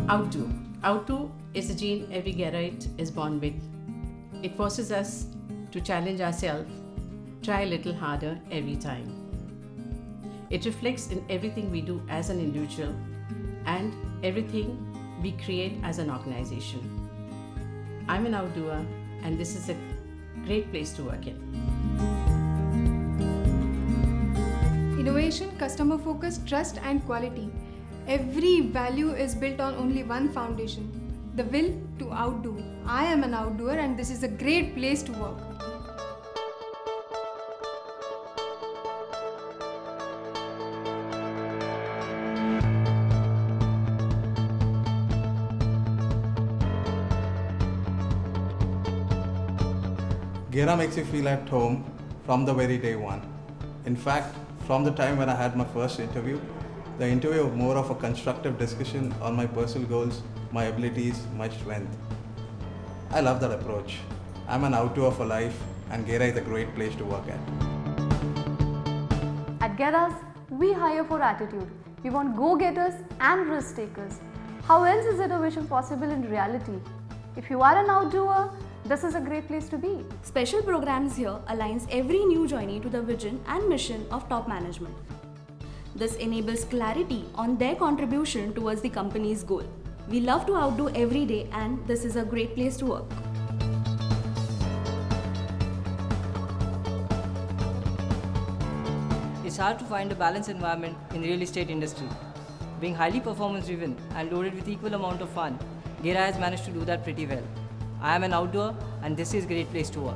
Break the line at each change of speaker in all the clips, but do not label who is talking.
Outdo. Outdo is a gene every Geraite is born with. It forces us to challenge ourselves, try a little harder every time. It reflects in everything we do as an individual and everything we create as an organization. I'm an outdoer, and this is a great place to work in.
Innovation, customer focus, trust and quality. Every value is built on only one foundation, the will to outdo. I am an outdoer and this is a great place to work.
Gera makes you feel at home from the very day one. In fact, from the time when I had my first interview, the interview was more of a constructive discussion on my personal goals, my abilities, my strength. I love that approach. I'm an outdoer for life, and Gera is a great place to work at.
At Gera's, we hire for attitude. We want go-getters and risk-takers. How else is innovation possible in reality? If you are an outdoer, this is a great place to be.
Special programs here aligns every new joinee to the vision and mission of top management. This enables clarity on their contribution towards the company's goal. We love to outdo every day, and this is a great place to work.
It's hard to find a balanced environment in the real estate industry. Being highly performance driven and loaded with equal amount of fun, Gera has managed to do that pretty well. I am an outdoor, and this is a great place to work.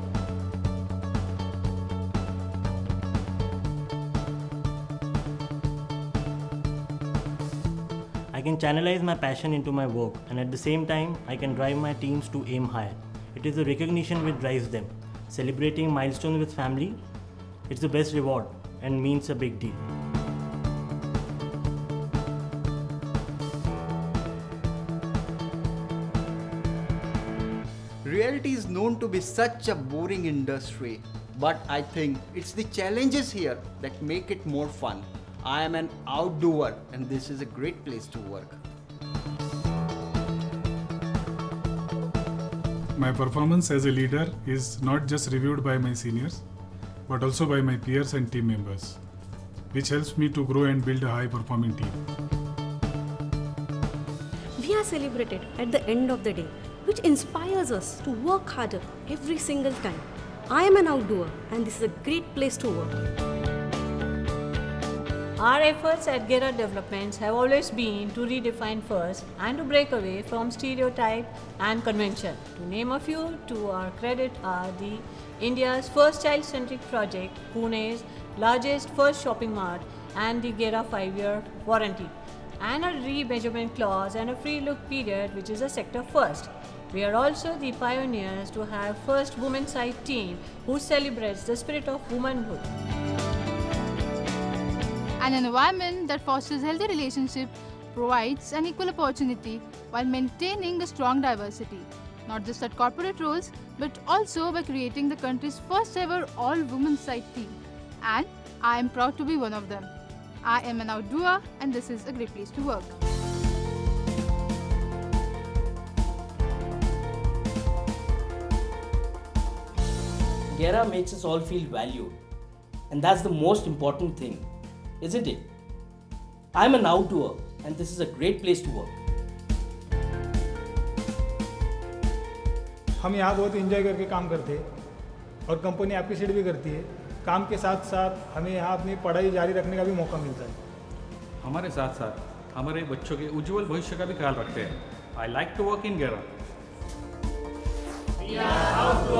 I can channelize my passion into my work, and at the same time, I can drive my teams to aim higher. It is the recognition which drives them. Celebrating milestones with family, it's the best reward and means a big deal.
Realty is known to be such a boring industry, but I think it's the challenges here that make it more fun. I am an outdoer, and this is a great place to work.
My performance as a leader is not just reviewed by my seniors, but also by my peers and team members, which helps me to grow and build a high-performing team.
We are celebrated at the end of the day, which inspires us to work harder every single time. I am an outdoer, and this is a great place to work.
Our efforts at Gera Developments have always been to redefine first and to break away from stereotype and convention. To name a few, to our credit are the India's first child-centric project, Pune's largest first shopping mart, and the Gera 5-year warranty, and a remeasurement clause and a free look period, which is a sector first. We are also the pioneers to have first women's side team who celebrates the spirit of womanhood.
An environment that fosters healthy relationships provides an equal opportunity while maintaining a strong diversity, not just at corporate roles, but also by creating the country's first ever all-women's side team. And I am proud to be one of them. I am an outdoer, and this is a great place to work.
Gera makes us all feel valued, and that's the most important thing, isn't it? I'm an outdoer, and this is a great place to work.
हम यहाँ बहुत enjoy करके काम करते हैं और company appreciate भी करती है। काम के साथ साथ हमें यहाँ अपनी पढ़ाई जारी रखने का भी मौका मिलता है।
हमारे साथ साथ हमारे बच्चों के उज्जवल भविष्य का भी ख्याल रखते हैं। I like to work in Gera.